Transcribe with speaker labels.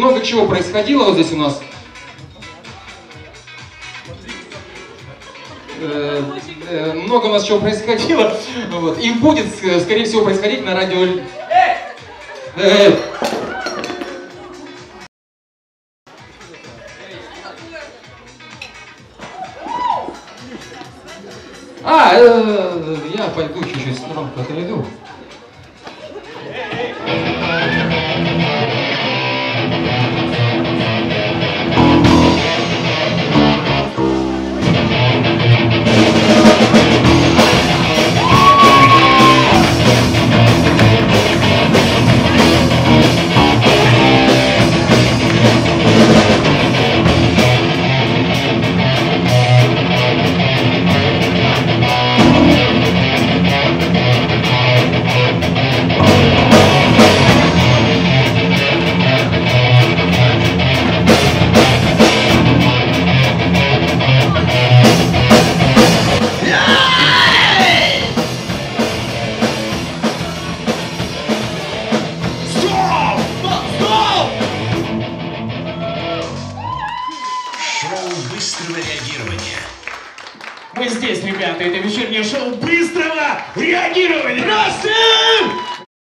Speaker 1: много чего происходило вот здесь у нас. Много у нас чего происходило. Вот. И будет, скорее всего, происходить на радио... Я пойду чуть-чуть сторонку отойду.
Speaker 2: Шоу быстрого реагирования.
Speaker 3: Мы здесь, ребята, это вечернее шоу быстрого реагирования. Здравствуйте!